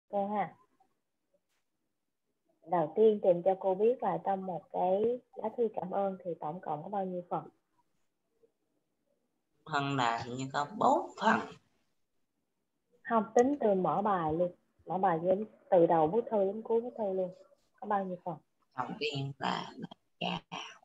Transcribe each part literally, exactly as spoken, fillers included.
Ok ha. Đầu tiên tìm cho cô biết là trong một cái lá thư cảm ơn thì tổng cộng có bao nhiêu phần? Phần là hình như có bốn phần. Không, tính từ mở bài luôn, mở bài đến từ đầu bức thư đến cuối bức thư luôn, có bao nhiêu phần? Đầu tiên là chào.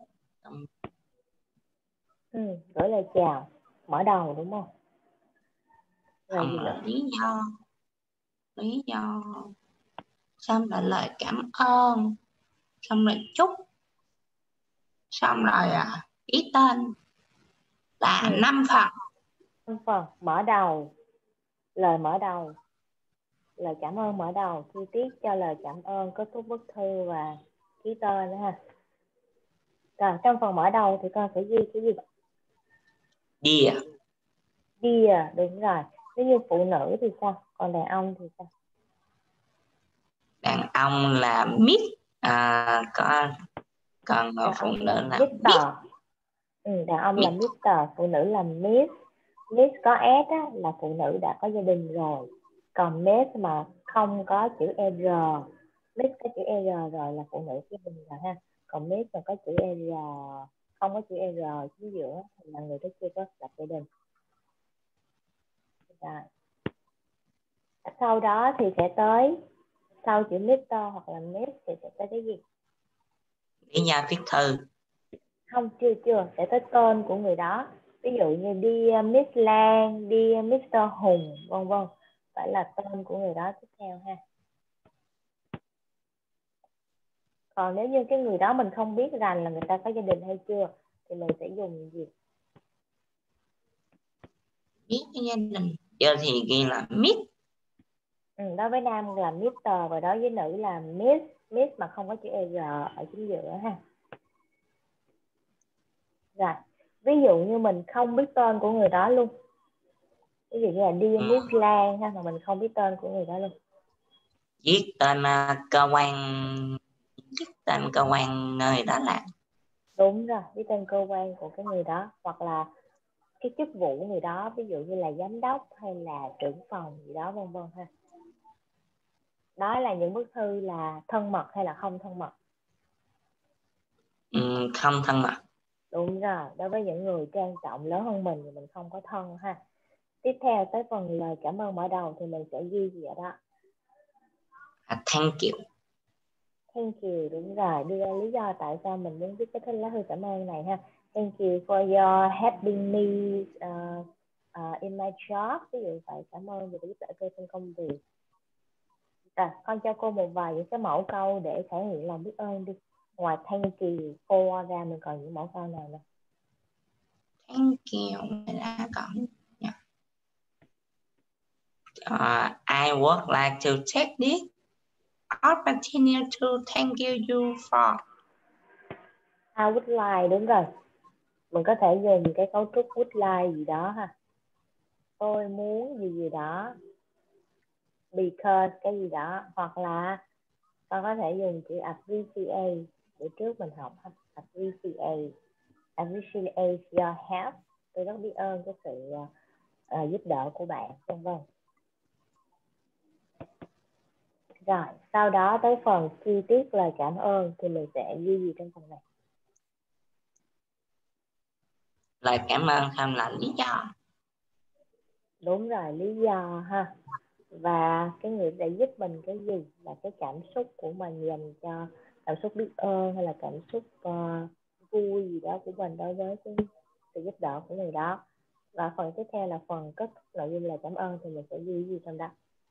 Ừ, gửi lời chào, mở đầu đúng không? Rồi gì Không nữa? là lý do. Lý do. Xong là lời cảm ơn. Xong rồi chúc. Xong rồi à, ký tên. Là Ừ, năm phần. năm phần. Mở đầu, lời mở đầu, lời cảm ơn mở đầu, chi tiết cho lời cảm ơn, kết thúc bức thư và ký tên nữa ha. Rồi trong phần mở đầu thì con phải ghi cái gì? Dear. Dear, đúng rồi. Nếu như phụ nữ thì sao? Còn đàn ông thì sao? Đàn ông là miss. À, còn còn Đàn phụ ông nữ là là mister. miss. Ừ, đàn ông là Miss. mister, phụ nữ là miss. Miss có S á, là phụ nữ đã có gia đình rồi. Còn miss mà không có chữ R, miss có chữ R rồi là phụ nữ gia đình rồi ha. Còn miss mà có chữ R, không có chữ R chính giữa thì là người đó chưa có lập gia đình. Rồi. Sau đó thì sẽ tới, sau chữ mister hoặc là miss thì sẽ tới cái gì? Lý do viết thư. Không, chưa chưa, sẽ tới tên của người đó. Ví dụ như đi Miss Lan, đi mister Hùng, vân vân, phải là tên của người đó tiếp theo ha. Còn nếu như cái người đó mình không biết rằng là người ta có gia đình hay chưa thì mình sẽ dùng gì? Viết gia đình. Giờ thì ghi là miss. Ừ, đối với nam là mister và đối với nữ là Miss, Miss mà không có chữ R ở chính giữa ha. Rồi, ví dụ như mình không biết tên của người đó luôn. Ví dụ như là đi Ừ. Miss Lan ha, mà mình không biết tên của người đó luôn. Viết tên uh, cơ quan. Viết tên cơ quan nơi đó là. Đúng rồi, viết tên cơ quan của cái người đó, hoặc là cái chức vụ của người đó, ví dụ như là giám đốc hay là trưởng phòng gì đó, vân vân ha. Đó là những bức thư là thân mật hay là không thân mật? Ừ, không thân mật. Đúng rồi, đối với những người trang trọng lớn hơn mình thì mình không có thân ha. Tiếp theo tới phần lời cảm ơn mở đầu thì mình sẽ ghi gì ở đó? À, thank you. Thank you, đúng rồi, đưa ra lý do tại sao mình muốn viết cái thư lá thư cảm ơn này ha. Thank you for your helping me uh, uh, in my job. Ví dụ vậy, cảm ơn vì đã giúp đỡ tôi trong công việc. Rồi, con cho cô một vài những cái mẫu câu để thể hiện lòng biết ơn đi. Ngoài thank you for ra mình còn những mẫu câu nào nữa? Thank you. Đã còn. Uh, I would like to take this opportunity to thank you for. I would like, đúng rồi. Mình có thể dùng cái cấu trúc would like gì đó ha. Tôi muốn gì gì đó. Because cái gì đó. Hoặc là con có thể dùng chữ appreciate. Bữa trước mình học appreciate. Appreciate your help. Tôi rất biết ơn cái sự uh, giúp đỡ của bạn, vân vân. Rồi, sau đó tới phần chi tiết lời cảm ơn thì mình sẽ ghi gì trong phần này? Lời cảm ơn thêm là lý do. Đúng rồi, lý do ha. Và cái người đã giúp mình cái gì, là cái cảm xúc của mình dành cho, cảm xúc biết ơn hay là cảm xúc uh, vui gì đó của mình đối với cái sự giúp đỡ của người đó. Và phần tiếp theo là phần kết thúc nội dung lời cảm ơn thì mình sẽ ghi gì trong đó?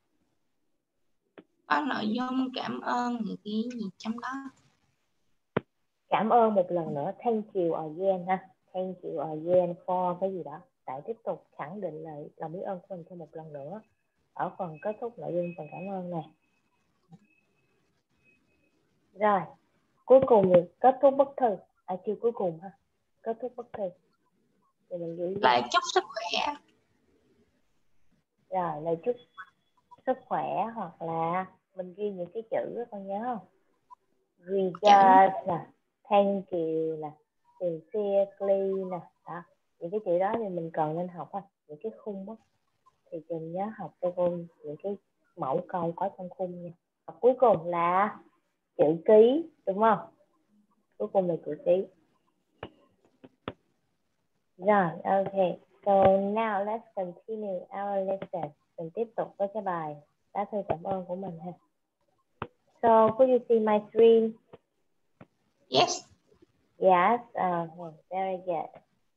Có nội dung cảm ơn thì ghi gì trong đó? Cảm ơn một lần nữa, thank you again ha. Thank you again for cái gì đó. Tại tiếp tục khẳng định lại lòng biết ơn của mình thêm một lần nữa ở phần kết thúc nội dung phần cảm ơn này. Rồi, cuối cùng thì kết thúc bức thư. À chưa, cuối cùng ha. Kết thúc bức thư. Thì mình gửi Lời chúc sức khỏe. Rồi, lời chúc sức khỏe hoặc là mình ghi những cái chữ đó, con nhớ không? Regards nè, thank you nè, sincerely nè, đó. Những cái chữ đó thì mình cần nên học á, những cái khung á thì mình nhớ học cho cô những cái mẫu câu có trong khung nha. Và cuối cùng là chữ ký, đúng không? Cuối cùng là chữ ký. Rồi, ok. So now let's continue our lesson. Mình tiếp tục với cái bài lá thư cảm ơn của mình ha. So, could you see my screen? Yes. Yes. Uh, very good.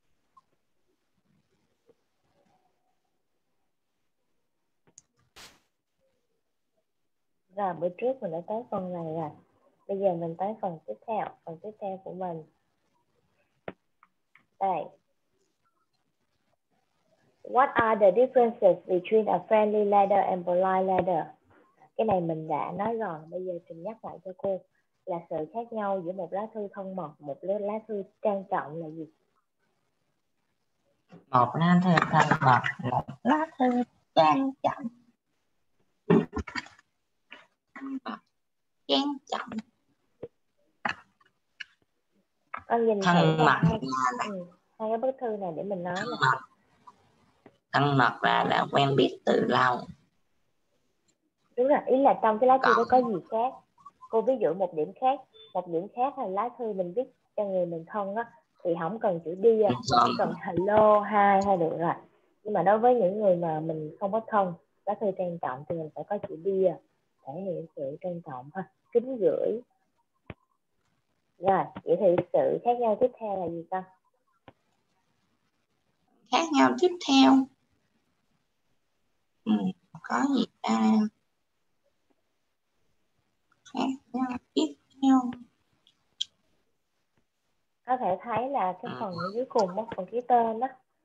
Rồi, bữa trước mình đã tới phần này rồi. Bây giờ mình tới phần tiếp theo. Phần tiếp theo của mình. Đây. What are the differences between a friendly letter and polite letter? Cái này mình đã nói rồi, bây giờ Trình nhắc lại cho cô là sự khác nhau giữa một lá thư thân mật, một lá thư trang trọng là gì? Một lá thư thân mật, một lá thư trang trọng. Thân mật, trang trọng. Con nhìn Thân thử mật hai, ừ, hai cái bức thư này để mình nói thân nè. mật. Thân mật là đã quen biết từ lâu. Đúng rồi, ý là trong cái lá thư đó Còn có gì khác. Cô ví dụ một điểm khác, một điểm khác là lá thư mình viết cho người mình thân á thì không cần chữ dear, chỉ cần hello, hi thôi được rồi. Nhưng mà đối với những người mà mình không có thân, lá thư trang trọng thì mình phải có chữ dear, thể hiện sự trang trọng ha, kính gửi. Rồi, vậy thì sự khác nhau tiếp theo là gì ta? khác nhau tiếp theo. Ừ, có gì ta? Khác nhau tiếp theo. Có thể thấy là cái Ừ. phần ở dưới cùng đó, phần ký tên đó.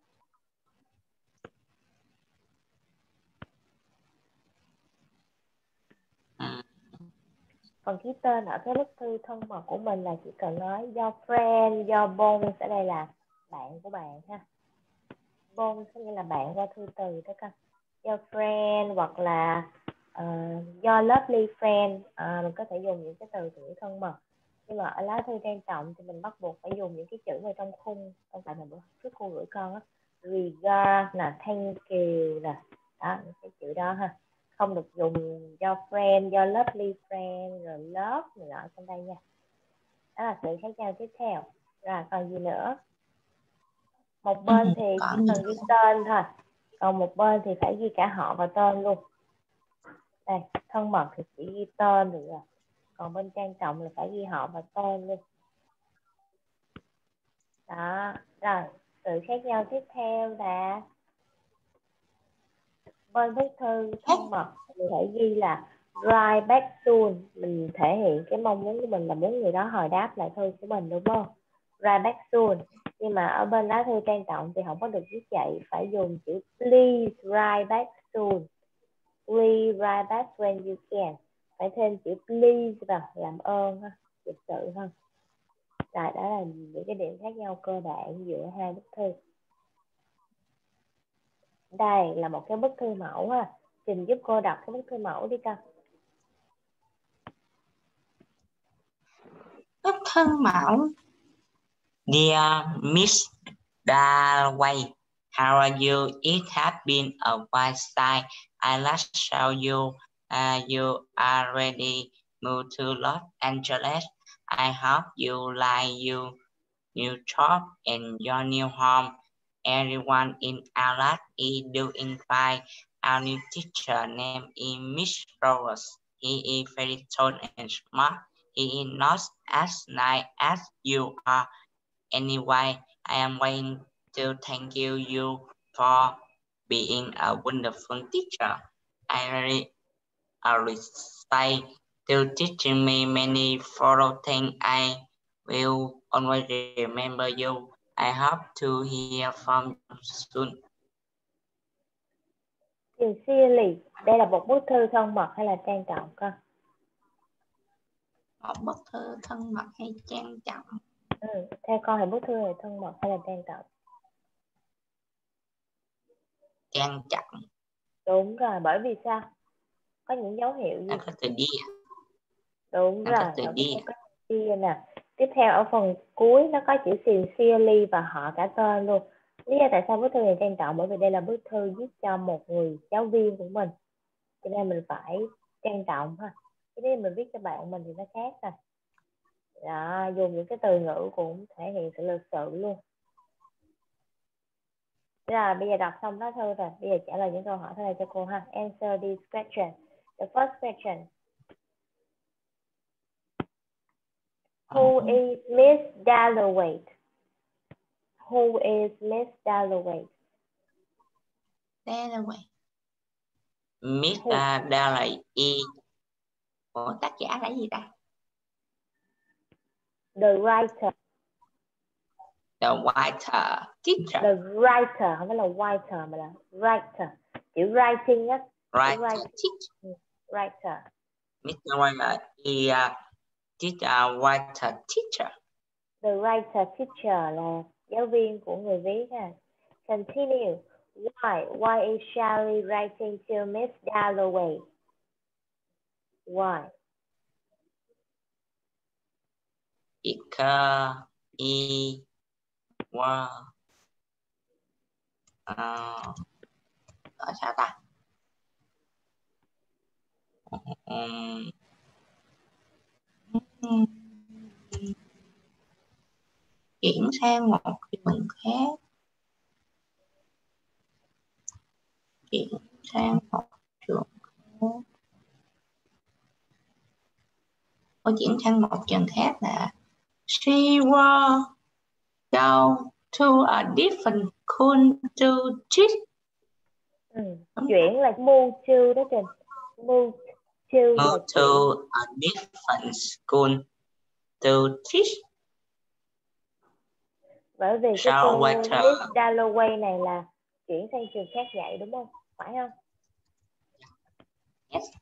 Ừ. Phần ký tên ở cái bức thư thân mật của mình là chỉ cần nói your friend, your boss, ở đây là bạn của bạn ha. Boss có nghĩa là bạn qua thư từ đó con. Your friend hoặc là uh, your lovely friend, à, mình có thể dùng những cái từ ngữ thân mật. Nhưng mà ở lá thư trang trọng thì mình bắt buộc phải dùng những cái chữ vào trong khung. Không phải là bữa trước cô gửi con á, regard nè, thank you nè, đó những cái chữ đó ha. Không được dùng your friend, your lovely friend rồi love này nọ trong đây nha. Đó là sự khác nhau tiếp theo. Rồi còn gì nữa? Một bên Ừ, thì chỉ cần ghi tên thôi, còn một bên thì phải ghi cả họ và tên luôn. Đây, thân mật thì chỉ ghi tên được rồi, còn bên trang trọng là phải ghi họ và tên luôn. Đó, rồi sự khác nhau tiếp theo là bên bức thư thân mật mình phải ghi là write back soon, mình thể hiện cái mong muốn của mình là muốn người đó hồi đáp lại thư của mình, đúng không? Write back soon. Nhưng mà ở bên lá thư trang trọng thì không có được viết vậy, phải dùng chữ please write back soon, please write back when you can, phải thêm chữ please vào, làm ơn ha, lịch sự hơn. Rồi đó là những cái điểm khác nhau cơ bản giữa hai bức thư. Đây là một cái bức thư mẫu ha. Trình giúp cô đọc cái bức thư mẫu đi con. Bức thư mẫu. Dear Miss Dalloway, how are you? It has been a while since I last saw you. Uh, you are ready moved to Los Angeles. I hope you like your new job and your new home. Everyone in Alice is doing fine. Our new teacher name is Miss Rose. He is very tall and smart. He is not as nice as you are. Anyway, I am going to thank you, you for being a wonderful teacher. I really appreciate you teaching me many thorough things. I will always remember you. I hope to hear from you soon. Sincerely, đây là một bức thư thân mật hay là trang trọng con? Một bức thư thân mật hay trang trọng? Ừ, theo con thì bức thư này thân mật hay là trang trọng? Trang trọng. Đúng rồi, bởi vì sao? Có những dấu hiệu gì? Nó có từ dear. Đúng Nó rồi, có từ ở bên dear. có dear nè. Tiếp theo ở phần cuối nó có chữ sincerely và họ cả tên luôn. Lý do tại sao bức thư này trang trọng? Bởi vì đây là bức thư viết cho một người giáo viên của mình. cho nên mình phải trang trọng ha. Cái nếu mình viết cho bạn mình thì nó khác rồi. Đó, dùng những cái từ ngữ cũng thể hiện sự lịch sự luôn. Rồi bây giờ đọc xong lá thư rồi, bây giờ trả lời những câu hỏi thế này cho cô ha. Answer this question. The first question. Who is Miss Dalloway? Who is Miss Dalloway? Dalloway. Miss Dalloway is. Ủa, tác giả là gì ta? The writer. The writer. Teacher. The writer, không phải là writer mà là writer. Chữ writing á. Writer. Writer. Teacher. Writer. miss Dalloway is a teacher, writer, teacher. The writer teacher là giáo viên của người viết ha. Continue. Why? Why is Charlie writing to Miss Dalloway? Why? Because he was uh, ở sao ta? Um, chuyển sang một trường khác. Chuyển sang một trường khác. Cô chuyển sang một trường khác là she will go to a different school to teach. Ừ. Chuyển là move to đó Trình. Move to Move là to chuyển. a different school to teach. Bởi vì cái So cô waiter. Miss Dalloway này là chuyển sang trường khác dạy đúng không? Phải không? Yes.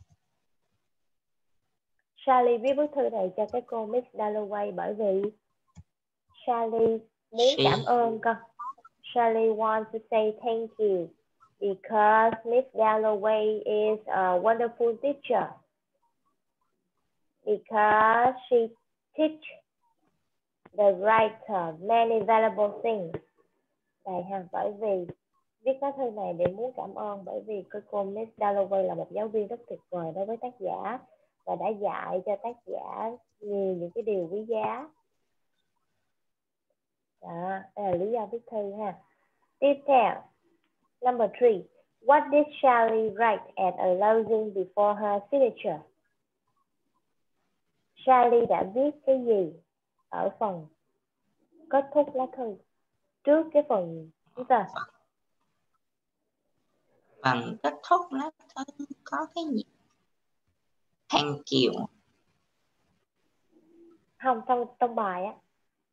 Charlie viết bức thư này cho cái cô Miss Dalloway bởi vì Charlie muốn She... cảm ơn con. Charlie wants to say thank you because Miss Dalloway is a wonderful teacher. Because she teach the writer many valuable things. Đây ha, bởi vì viết lá thư này để muốn cảm ơn bởi vì cái cô Miss Dalloway là một giáo viên rất tuyệt vời đối với tác giả và đã dạy cho tác giả nhiều những cái điều quý giá. Đó, đây là lý do viết thư ha. Tiếp theo, number three. What did Charlie write at a closing before her signature? Charlie đã viết cái gì ở phần kết thúc lá thư trước cái phần chúng ta? Phần kết thúc lá thư có cái gì? Thank you. Không, trong trong bài á.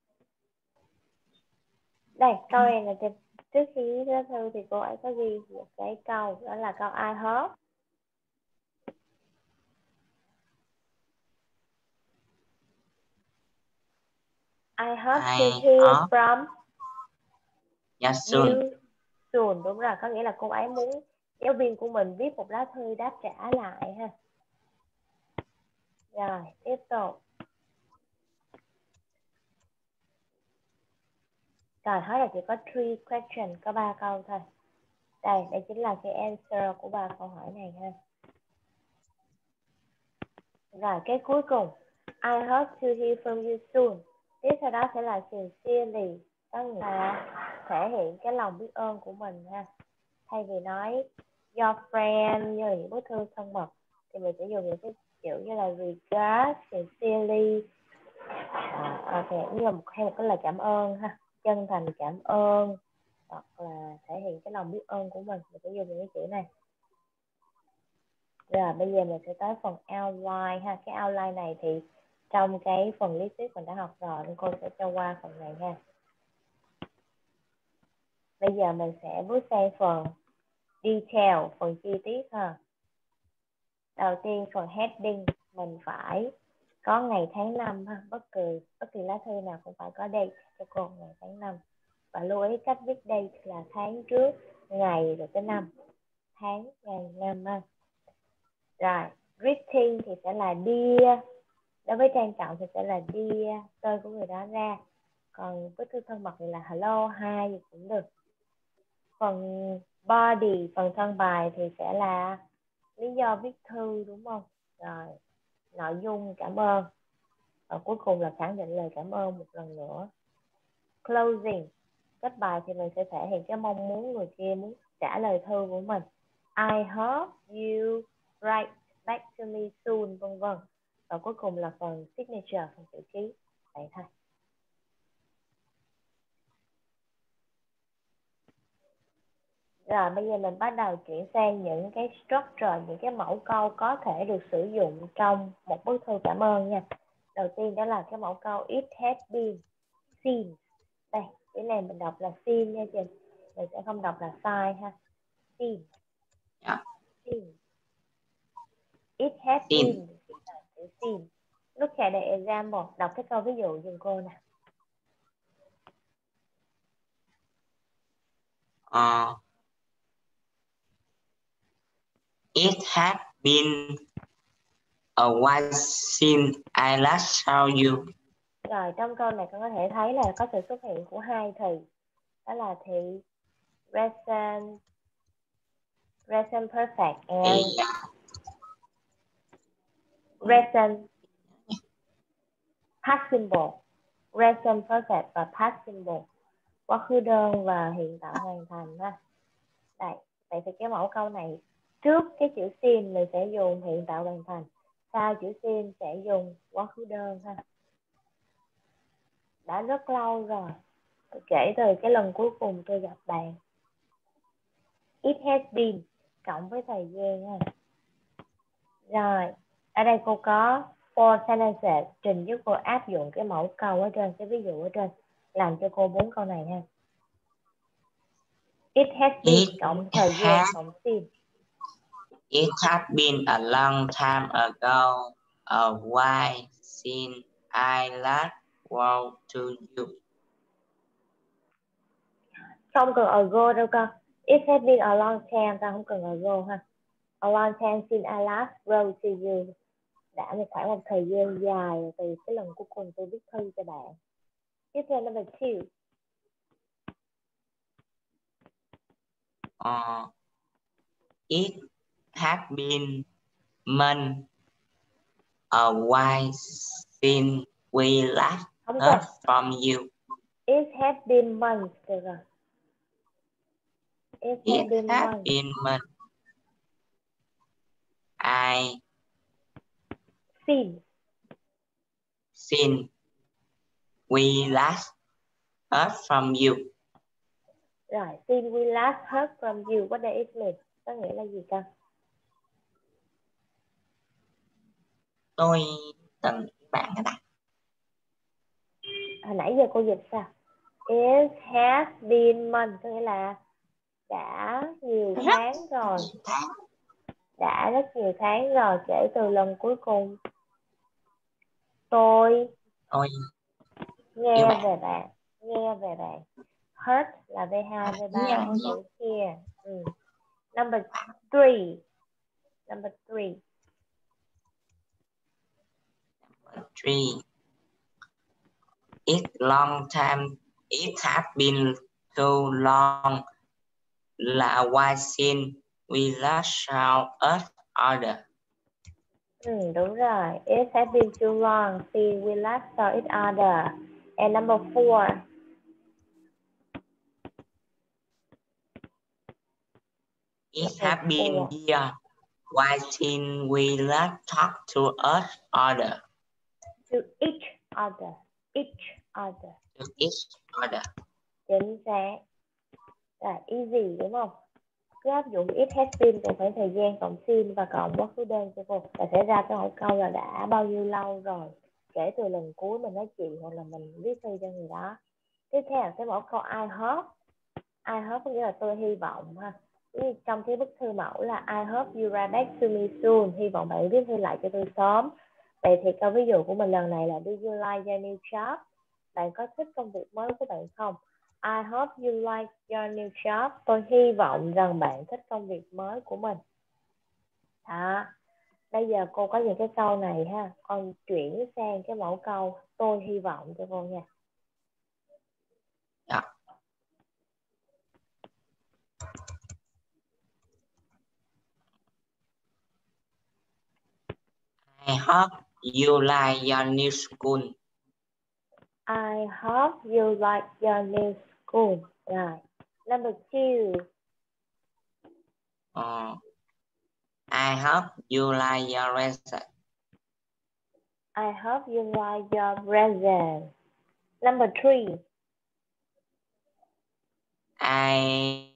Đây, câu này là trên, trước khi viết lá thư thì cô ấy có ghi một cái câu, đó là câu I hope. I hope I to hear hope from you soon. you soon. Đúng rồi, có nghĩa là cô ấy muốn giáo viên của mình viết một lá thư đáp trả lại ha. Rồi, tiếp tục. Rồi, hỏi là chỉ có three question, có ba câu thôi. Đây, đây chính là cái answer của ba câu hỏi này ha. Rồi, cái cuối cùng. I hope to hear from you soon. Tiếp theo đó sẽ là sincerely, có nghĩa là thể hiện cái lòng biết ơn của mình ha. Thay vì nói your friend như là những bức thư thân mật thì mình sẽ dùng những cái chữ như là regard, sincerely, à, ok, như là một, hay một cái lời cảm ơn ha, chân thành cảm ơn, hoặc là thể hiện cái lòng biết ơn của mình, mình sẽ dùng những cái chữ này. Rồi bây giờ mình sẽ tới phần outline ha. Cái outline này thì trong cái phần lý thuyết mình đã học rồi nên cô sẽ cho qua phần này ha. Bây giờ mình sẽ bước sang phần detail, phần chi tiết ha. Đầu tiên phần heading mình phải có ngày tháng năm ha, bất kỳ bất kỳ lá thư nào cũng phải có date cho cô, ngày tháng năm. Và lưu ý cách viết date là tháng trước, ngày rồi tới năm. Tháng, ngày, năm ha. Rồi, greeting thì sẽ là dear. Đối với trang trọng thì sẽ là dear, tên của người đó ra. Còn với thư thân mật thì là hello, hi gì cũng được. Phần body, phần thân bài thì sẽ là lý do viết thư đúng không? Rồi, nội dung cảm ơn. Và cuối cùng là khẳng định lời cảm ơn một lần nữa. Closing, kết bài thì mình sẽ thể hiện cái mong muốn người kia muốn trả lời thư của mình. I hope you write back to me soon, vân vân. Và cuối cùng là phần signature, phần chữ ký. Vậy thôi. Rồi bây giờ mình bắt đầu chuyển sang những cái structure, những cái mẫu câu có thể được sử dụng trong một bức thư cảm ơn nha. Đầu tiên đó là cái mẫu câu it has been seen. Đây, cái này mình đọc là seen nha chị. Mình sẽ không đọc là sai ha. Seen. Yeah. Seen. It has Seen. been seen. Look at the example. Đọc cái câu ví dụ giùm cô nè. Uh, it had been a while since I last saw you. Rồi trong câu này con có thể thấy là có sự xuất hiện của hai thì. Đó là thì present present perfect and present past simple. Present perfect và past simple. Quá khứ đơn và hiện tại hoàn thành ha. Đây, vậy thì cái mẫu câu này trước cái chữ sin mình sẽ dùng hiện tại hoàn thành, sau chữ sin sẽ dùng quá khứ đơn ha. Đã rất lâu rồi, kể từ cái lần cuối cùng tôi gặp bạn. It has been cộng với thời gian ha. Rồi, ở đây cô có four sentences trình giúp cô áp dụng cái mẫu câu ở trên, cái ví dụ ở trên, làm cho cô bốn câu này ha. It has been It cộng thời gian cộng sin. It had been a long time ago, a while since I last wrote to you. Không cần ago đâu con. It has been a long time, ta không cần ago ha. A long time since I last wrote to you. Đã một khoảng một thời gian dài từ cái lần cuối cùng tôi viết thư cho bạn. Tiếp theo number two. Uh, it had been months, a while since we last Không heard cần. from you. It has been months. Được rồi. It, It has been had months. been months. I Since. since we last heard from you. Rồi, since we last heard from you, what does it mean? Có nghĩa là gì con? Tôi từng bạn các bạn. Hồi nãy giờ cô dịch sao? It has been months, có nghĩa là đã nhiều tháng rồi. Đã rất nhiều tháng rồi kể từ lần cuối cùng tôi Tôi nghe bạn. về bạn. Nghe về bạn. Heard là v hai, v ba, chữ hear. Ừ. Number three. Number three. Three. It long time. It has been too long. Là while since we last saw us other. Ừ, đúng rồi. It has been too long since we last saw each other. And number four. It has been four. years while since we last talked to us other. To each other. Each other. To each other. Chính xác. Là easy đúng không? Cứ áp dụng it has been cộng khoảng thời gian cộng sin và cộng quá khứ đơn cho cô, là sẽ ra cái mẫu câu là đã bao nhiêu lâu rồi kể từ lần cuối mình nói chuyện hoặc là mình viết thư cho người đó. Tiếp theo là cái mẫu câu I hope. I hope có nghĩa là tôi hy vọng ha. Trong cái bức thư mẫu là I hope you write back to me soon, hy vọng bạn viết thư lại cho tôi sớm. Vậy thì câu ví dụ của mình lần này là do you like your new job? Bạn có thích công việc mới của bạn không? I hope you like your new job. Tôi hy vọng rằng bạn thích công việc mới của mình. Đó. Bây giờ cô có những cái câu này ha. Con chuyển sang cái mẫu câu tôi hy vọng cho cô nha. Yeah. I hope you like your new school. I hope you like your new school. Rồi. Number two. Uh, I hope you like your result. I hope you like your present. Number three. I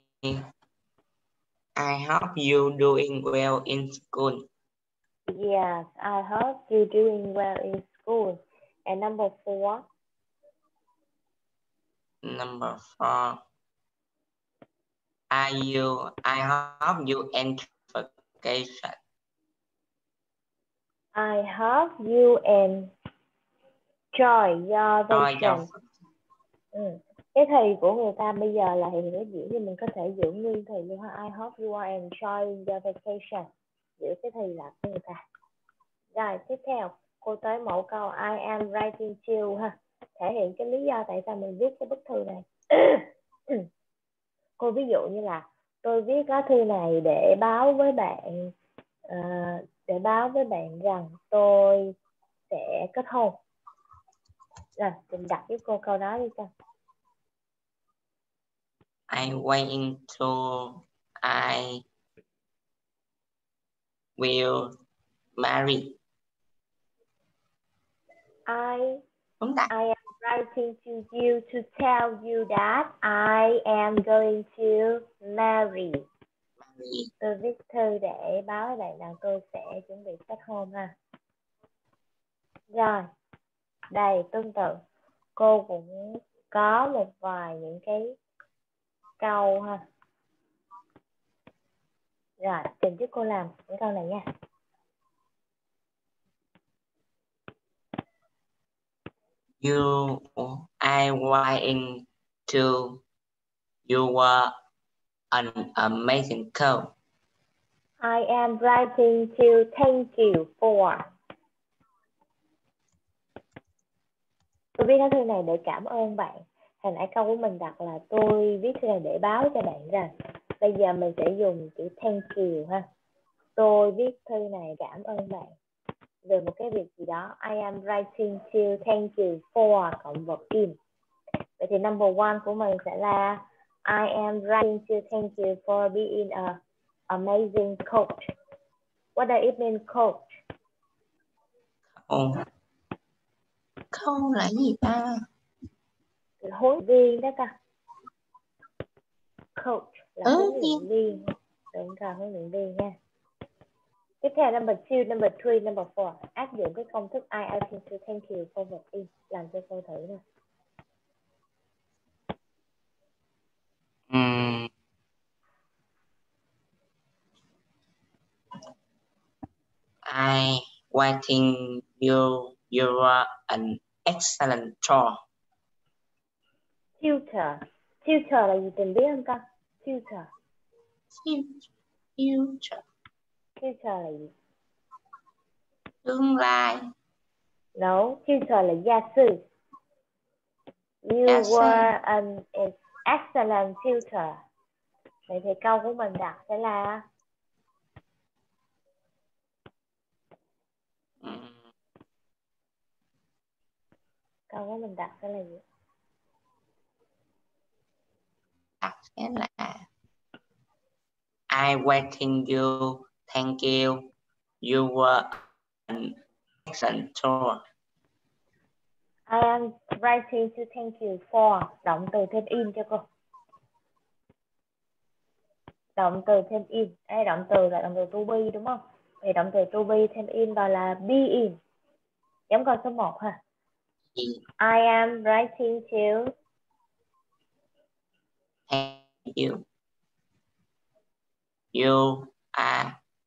I hope you doing well in school. Yes, I hope you're doing well in school. And number four. Number four. Are you? I hope you enjoy vacation. I hope you enjoy your vacation. Ừ. Cái thì của người ta bây giờ là hiện hữu diễn thì mình có thể giữ nguyên thì luôn ha. I hope you are enjoying your vacation. Giữ cái thì là của người ta. Rồi tiếp theo cô tới mẫu câu I am writing to ha. Thể hiện cái lý do tại sao mình viết cái bức thư này. Cô ví dụ như là tôi viết lá thư này để báo với bạn uh, để báo với bạn rằng tôi sẽ kết hôn. Rồi mình đặt với cô câu đó đi cho. I waiting to I will marry. I Đúng ta? I am writing to you to tell you that I am going to marry. Marry. Tôi viết thư để báo với bạn rằng tôi sẽ chuẩn bị kết hôn ha. Rồi, đây tương tự cô cũng có một vài những cái câu ha. Rồi, trình giúp cô làm những câu này nha. You, I writing to you were an amazing coach. I am writing to thank you for. Tôi viết lá thư này để cảm ơn bạn. Hồi nãy câu của mình đặt là tôi viết thư này để báo cho bạn rằng. Bây giờ mình sẽ dùng chữ thank you ha. Tôi viết thư này cảm ơn bạn về một cái việc gì đó. I am writing to thank you for cộng vật in. Vậy thì number one của mình sẽ là I am writing to thank you for being a amazing coach. What does it mean, coach? Ồ, không là gì ta? Huấn luyện viên đó ta. Coach là ừ, huấn luyện viên. Đúng rồi, huấn luyện viên nha. Tiếp theo number two, number three, number four. Áp dụng cái công thức I am writing to thank you for vật in. Làm cho cô thử nè. Um, I waiting you you are an excellent tutor. Tutor. Tutor là gì tình biết không con? Tutor. Future. Tutor là gì? Tương lai. No, tutor là gia sư. You Gia were sư. an excellent tutor. Vậy thì câu của mình đặt sẽ là um, câu của mình đặt sẽ là gì? đặt sẽ là I waiting you thank you you were an excellent tutor. I am writing to thank you for. Động từ thêm in cho cô. Động từ thêm in. Đây, động từ là động từ to be đúng không? Thì động từ to be thêm in vào là be in. Giống câu số một ha. I am writing to thank you you are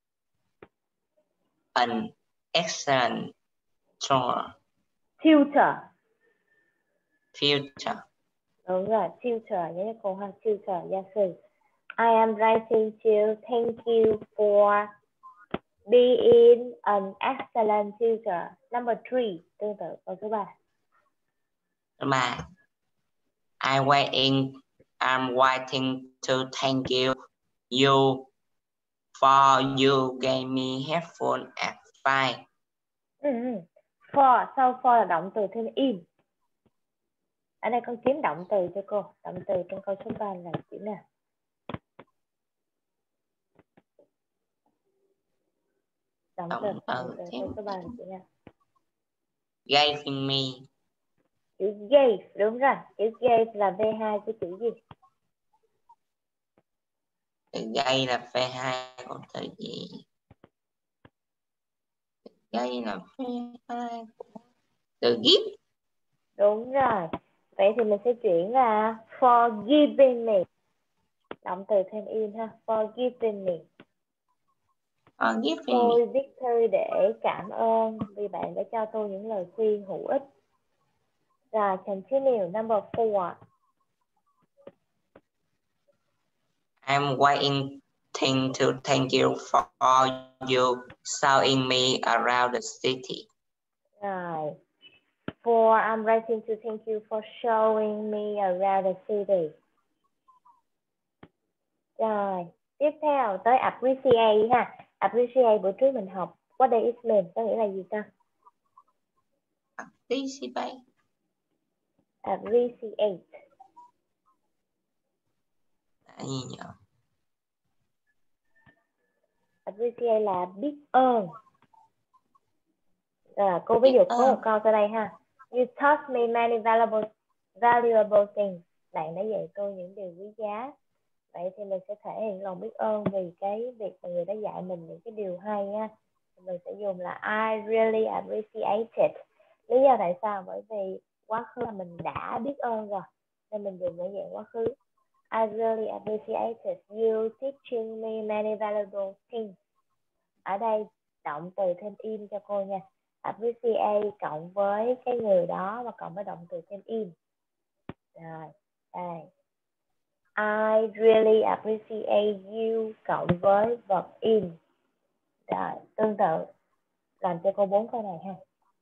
an excellent tutor. tutor. Future. Đúng rồi, tutor nhé cô ha, tutor gia sư. I am writing to thank you for being an excellent tutor. Number three, tương tự câu số ba. Mà I waiting I'm waiting to thank you you for you gave me helpful advice. Ừ. For, sau for là động từ thêm in. Ở đây con kiếm động từ cho cô. Động từ trong câu số ba là chữ nào? Động từ, Động động từ từ thêm câu số ba là chữ nào? giving me. Chữ gave, đúng rồi. Chữ gave là vê hai của chữ gì? Từ gây là phê hai, còn từ gì? Gây là phê hai của từ give. Đúng rồi. Vậy thì mình sẽ chuyển là for giving me. Động từ thêm in ha. For giving me. For giving me. Tôi viết thư để cảm ơn vì bạn đã cho tôi những lời khuyên hữu ích. Rồi, continue. Number four. I'm waiting to thank you for you showing me around the city. Rồi. For I'm writing to thank you for showing me around the city. Rồi, tiếp theo tới appreciate ha. Appreciate bữa trước mình học what does it mean, có nghĩa là gì ta? Participate. Appreciate. Là gì nhỉ? Appreciate là biết ơn. Rồi, cô ví dụ có một câu sau đây ha. You taught me many valuable, valuable things. Bạn đã dạy tôi những điều quý giá. Vậy thì mình sẽ thể hiện lòng biết ơn vì cái việc mà người đã dạy mình những cái điều hay ha. Mình sẽ dùng là I really appreciate it. Lý do tại sao? Bởi vì quá khứ là mình đã biết ơn rồi, nên mình dùng ở dạng quá khứ. I really appreciated you teaching me many valuable things. Ở đây động từ thêm in cho cô nha. Appreciate cộng với cái người đó và cộng với động từ thêm in. Rồi, đây. I really appreciate you cộng với verb in. Rồi, tương tự. Làm cho cô bốn câu này ha.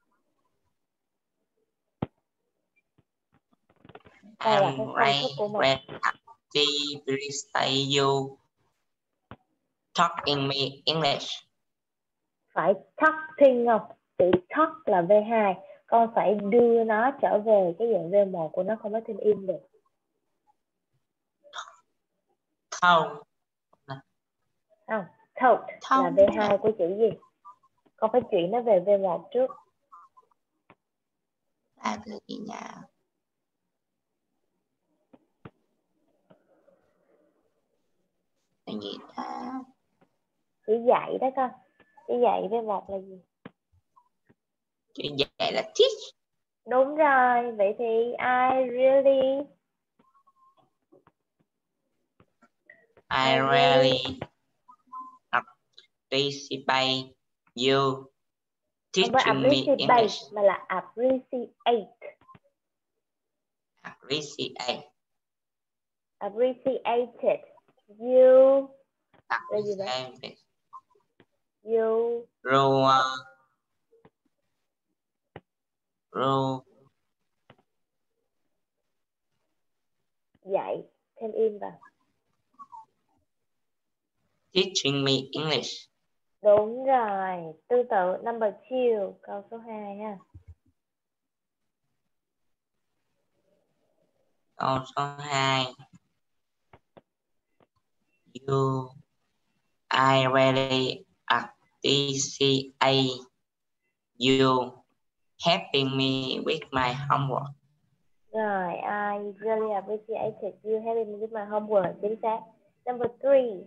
Đây là cái công thức của mình. Appreciate you talking me English. Phải talking không? Chữ talk là vê hai. Con phải đưa nó trở về cái dạng vê một của nó, không có thêm in được. Thâu. Không, taught là vê hai của chữ gì? Con phải chuyển nó về vê một trước. Là từ gì nhỉ? Là gì ta? Chữ dạy đó con. Chữ dạy vê một là gì? Chữ dạy là teach. Đúng rồi. Vậy thì I really I, I really appreciate you teaching me English. Mà là appreciate. Appreciate. Appreciated. You. Là gì đó? You. Rồi. Rồi. Dạy. Thêm in vào. Teaching me English. Đúng rồi. Tương tự number two, câu số hai ha. Câu số hai. You, I really appreciate you helping me with my homework. Rồi, I really appreciated you helping me with my homework. Chính xác. Number three.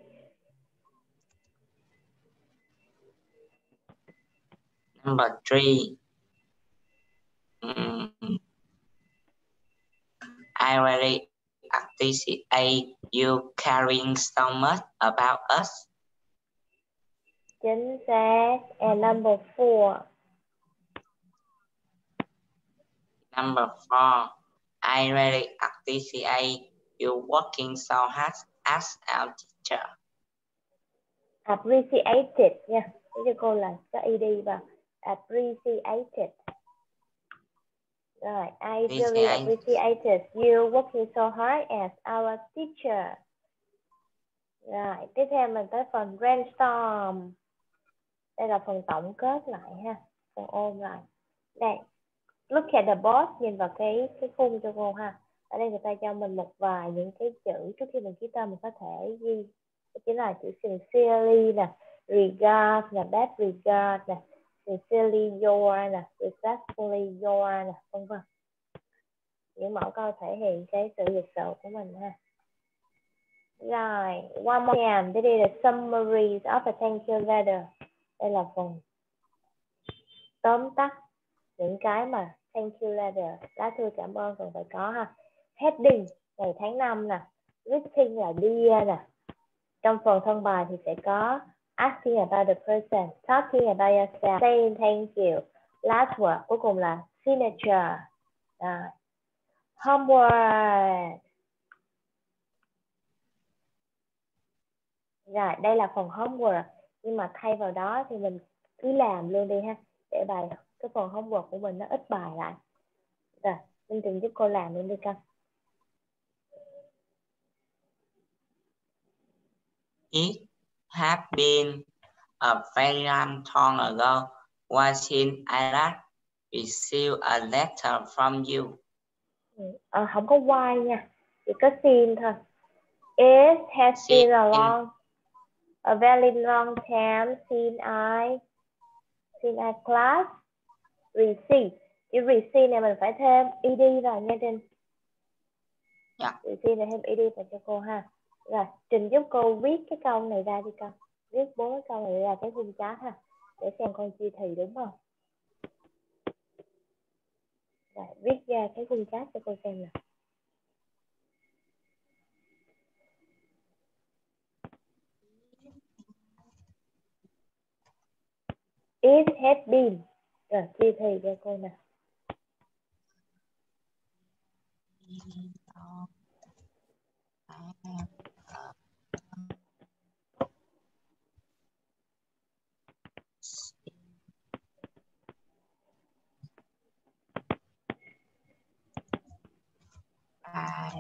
Number three. Um, I really appreciate you caring so much about us. Chính xác. And number four. Number four. I really appreciate you working so hard as our teacher. Appreciated nha. Để cho cô là có ed vào. Appreciated. Rồi, I really appreciated you working so hard as our teacher. Rồi, tiếp theo mình tới phần brainstorm. Đây là phần tổng kết lại ha. Phần ôm lại. Đây, look at the box, nhìn vào cái cái khung cho cô ha. Ở đây người ta cho mình một vài những cái chữ trước khi mình ký tên mình có thể ghi. Đó chính là chữ sincerely nè, regard nè, best regard nè, sincerely yours nè, respectfully yours nè, vân vân. Những mẫu câu thể hiện cái sự lịch sự của mình ha. Rồi, one more time. This is a summary of a thank you letter. Đây là phần tóm tắt những cái mà thank you letter, lá thư cảm ơn cần phải có ha. Heading, ngày tháng năm nè. Greeting là dear nè. Trong phần thân bài thì sẽ có asking about the person, talking about yourself, saying thank you. Last word, cuối cùng là signature. Rồi. Homework. Rồi, đây là phần homework. Nhưng mà thay vào đó thì mình cứ làm luôn đi ha. Để bài cái phần homework của mình nó ít bài lại. Rồi, Minh Tường giúp cô làm luôn đi con. It had been a very long time ago watching I last received a letter from you. À, không có why nha, chỉ có seen thôi. It has been a long, a very long time since I, since I class receive. Chữ receive này mình phải thêm ed vào nha Trinh. Yeah. Receive này thêm ed vào cho cô ha. Rồi, Trình giúp cô viết cái câu này ra đi con. Viết bốn cái câu này ra cái khung chat ha. Để xem con chia thì đúng không? Rồi, viết ra cái khung chat cho cô xem nè. It had been. Rồi, chia thì cho cô nè. I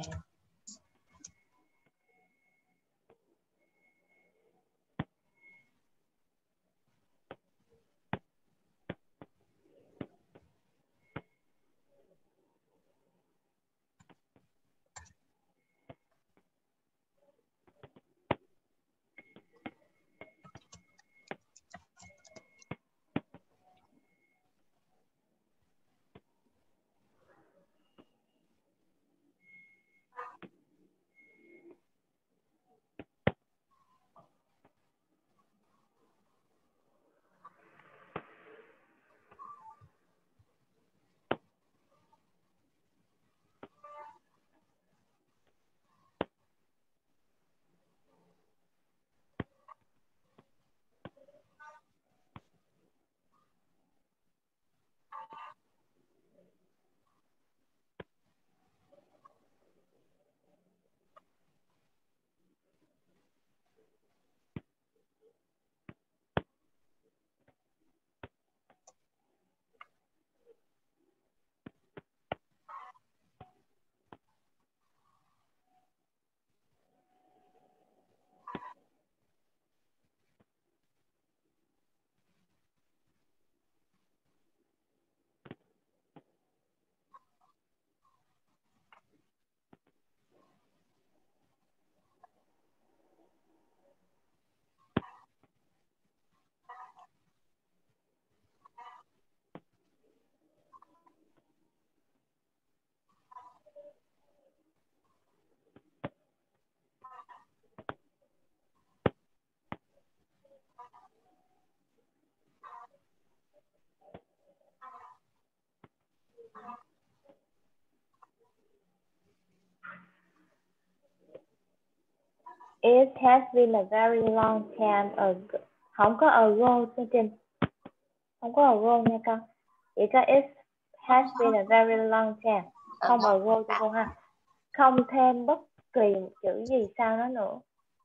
It has been a very long time ago. Không có ago cho Trinh. Không có ago nha con. Chỉ có it has been a very long time. Không ago cho cô ha. Không thêm bất kỳ một chữ gì sau nó nữa.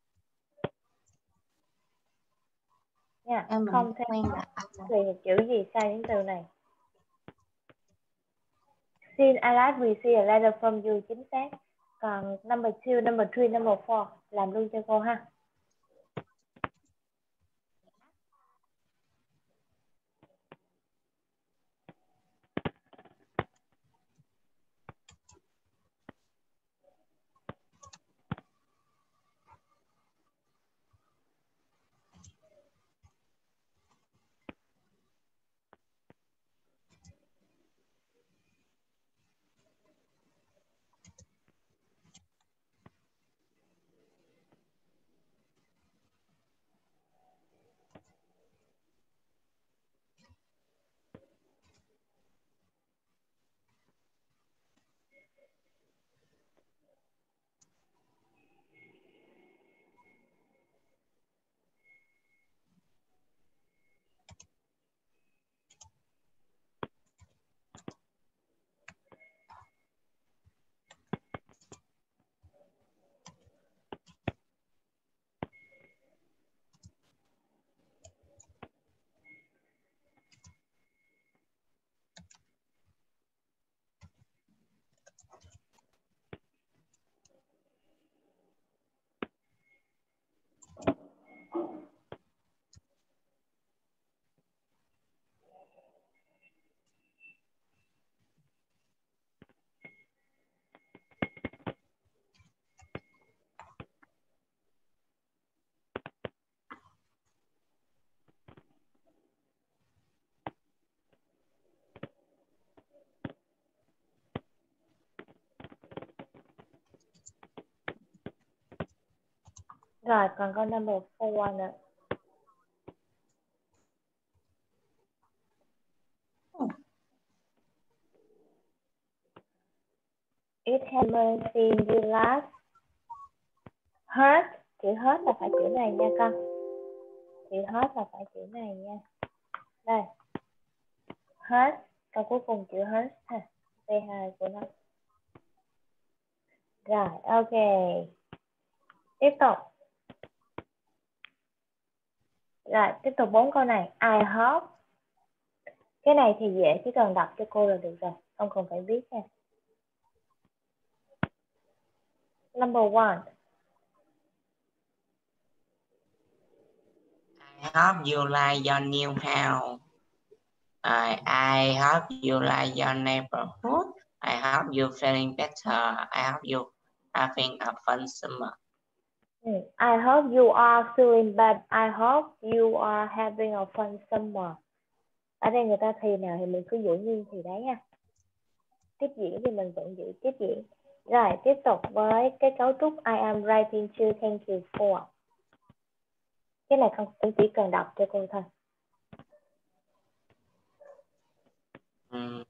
Nha. em Không thêm quen bất là kỳ một chữ gì sau những từ này. Since I last received a letter from you, chính xác. Còn number two, number three, number four làm luôn cho cô ha. Rồi, còn câu number four nữa. It hammers in you last. Hurt, chữ hurt là phải chữ này nha con. Chữ hurt là phải chữ này nha. Đây. Hurt, câu cuối cùng chữ hurt ha. vê hai của nó. Rồi, ok. Tiếp tục. Rồi, tiếp tục bốn câu này. I hope. Cái này thì dễ, chỉ cần đọc cho cô là được rồi. Không cần phải viết nha. Number one. I hope you like your new house. I, I hope you like your neighborhood. I hope you're feeling better. I hope you're having a fun summer. I hope you are feeling bad. I hope you are having a fun summer. Ở đây người ta thì nào thì mình cứ giữ nguyên thì đấy nha. Tiếp diễn thì mình vẫn giữ tiếp diễn. Rồi, tiếp tục với cái cấu trúc I am writing to thank you for. Cái này con chỉ cần đọc cho cô thôi. Mm.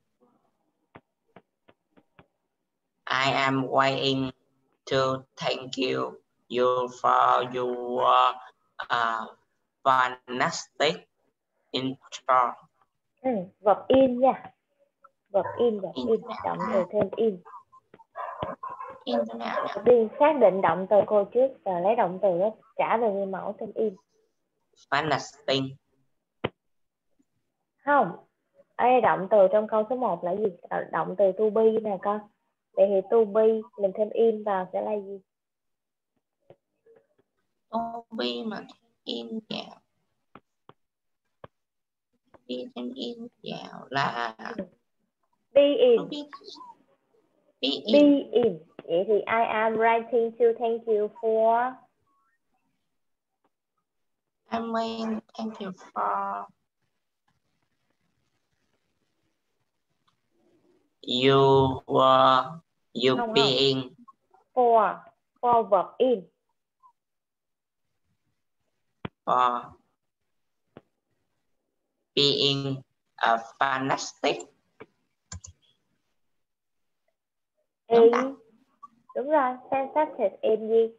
I am waiting to thank you, you for your uh, fantastic intro. Ừ, vật in nha. Vật in, vật in, in. động từ thêm in. In thế nào nhỉ? Tiên xác định động từ cô trước và lấy động từ đó trả về nguyên mẫu thêm in. Fantastic. Không. Ở đây động từ trong câu số một là gì? Động từ to be nè con. Vậy thì to be mình thêm in vào sẽ là gì? To be mà in vào. Be thêm in vào là Be in. Be, be in. Be in. Vậy thì I am writing to thank you for. I mean, thank you for you were you Không, being không. For. For vật in. for being a fantastic. In. Đúng rồi. Fantastic in gì?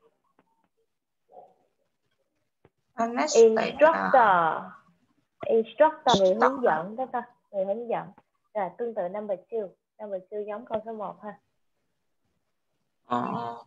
Fantastic. Instructor. Instructor người hướng dẫn đó con. Người hướng dẫn. Rồi tương tự number two. Number two giống câu số một ha. Uh,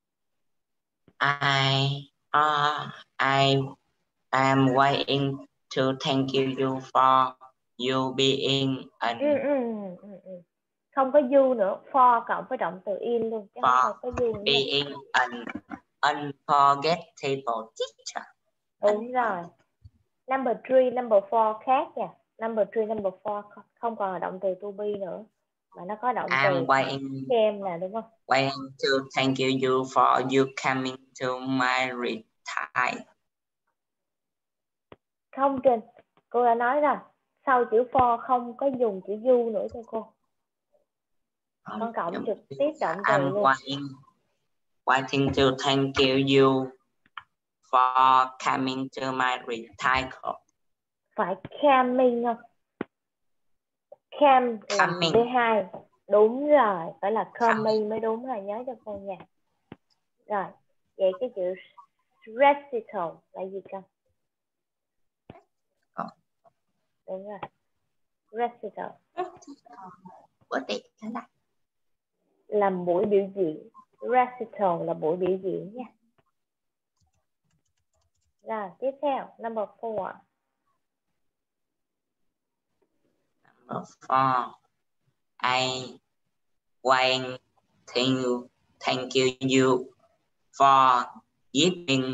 I uh, I am waiting to thank you for you being an Ừ, ừ, ừ, ừ. Không có you nữa, for cộng với động từ in luôn chứ không phải có you nữa. being an unforgettable teacher. Đúng rồi. Number three, number four khác nha. Number three, number four không còn là động từ to be nữa mà nó có động I'm từ waiting came nè, đúng không? waiting to thank you, you for you coming to my retire. Không Trinh, cô đã nói rồi, sau chữ for không có dùng chữ you nữa cho cô. Con cộng trực tiếp động từ I'm luôn. waiting, waiting to thank you, you for coming to my retire. Phải coming không? Cam là vê hai. Đúng rồi, phải là coming mới đúng rồi, nhớ cho cô nha. Rồi, vậy cái chữ recital là gì con? Oh. Đúng rồi. Recital. Bữa tiệc là làm buổi biểu diễn. Recital là buổi biểu diễn nha. Rồi, tiếp theo, number four. Number four. I want to thank you, you for giving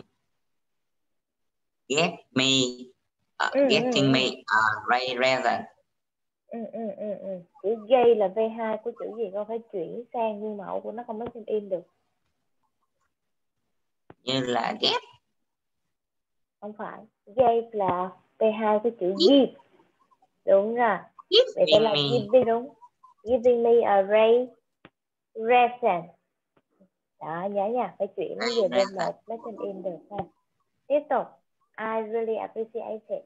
get me uh, ừ, getting ừ, me a ray present. Ừ, ừ, ừ, ừ. Chữ gây là vê hai của chữ gì con phải chuyển sang nguyên mẫu của nó, không mới thêm in được. Như là get. Không phải. Gây là vê hai của chữ give. Đúng rồi. Vậy phải là giving đúng. Giving me a ray present. Đó, nhớ nha, phải chuyển nó về bên một lesson in được ha. Tiếp tục. I really appreciate it.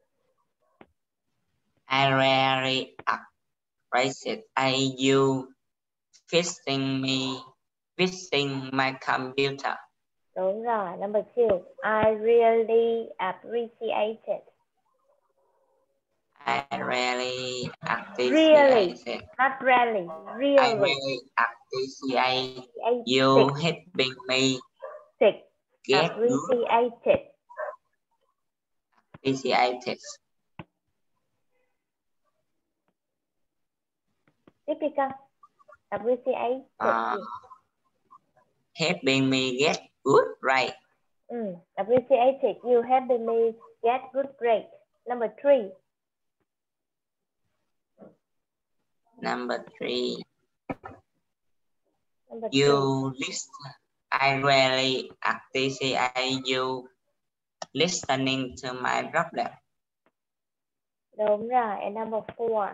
I really appreciate you fixing me, fixing my computer. Đúng rồi. Number two. I really appreciate it. I really appreciate Really, it. not really. Really. I really appreciate you helping me Sick. get good. Appreciate it. Appreciate it. Tiếp đi con. Appreciate Uh, it. helping me get good grade. Mm, appreciate it. You helping me get good grade. Number three. Number three. Number You three. listen. I really appreciate you listening to my problem. Đúng rồi. And number four.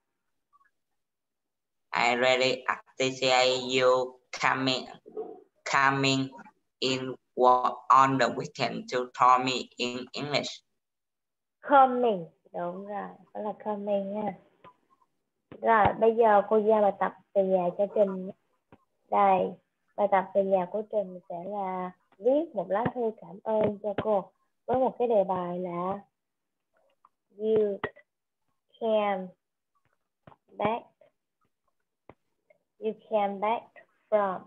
I really appreciate you coming coming in on the weekend to talk me in English. Coming. Đúng rồi. Đó là coming nha. Rồi, bây giờ cô giao bài tập về nhà cho Trình. Đây, bài tập về nhà của Trình sẽ là viết một lá thư cảm ơn cho cô với một cái đề bài là You came back You came back from.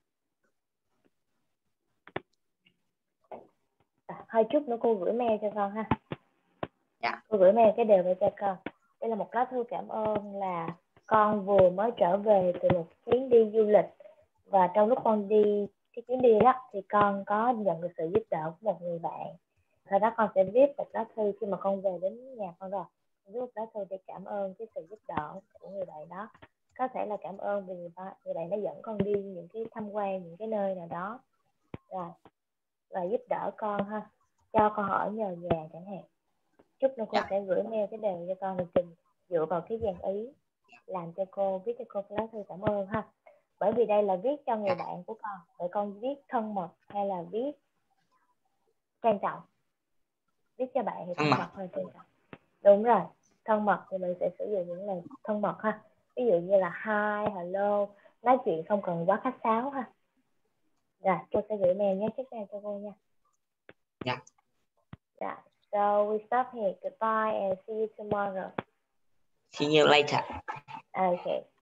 À, hơi chút nữa cô gửi mail cho con ha. Yeah. Cô gửi mail cái đề này cho con. Đây là một lá thư cảm ơn là con vừa mới trở về từ một chuyến đi du lịch, và trong lúc con đi cái chuyến đi đó thì con có nhận được sự giúp đỡ của một người bạn. Rồi đó con sẽ viết một lá thư khi mà con về đến nhà con rồi. Viết một lá thư để cảm ơn cái sự giúp đỡ của người bạn đó. Có thể là cảm ơn vì người, ta, người bạn đã dẫn con đi những cái tham quan những cái nơi nào đó. Rồi, và giúp đỡ con ha, cho con ở nhờ nhà chẳng hạn. Chút nữa cô Yeah. sẽ gửi mail cái đề cho con, rồi Trình dựa vào cái dàn ý làm cho cô, viết cho cô cái lá thư cảm ơn ha. Bởi vì đây là viết cho người Yeah. bạn của con, để con viết thân mật hay là viết trang trọng? Viết cho bạn thì thân mật hay trang trọng? Đúng rồi, thân mật thì mình sẽ sử dụng những lời thân mật ha. Ví dụ như là hi, hello, nói chuyện không cần quá khách sáo ha. Rồi, cô sẽ gửi mail nhé, check mail cho cô nha. Yeah. Yeah. So we stop here. Goodbye and see you tomorrow. See you later. Okay.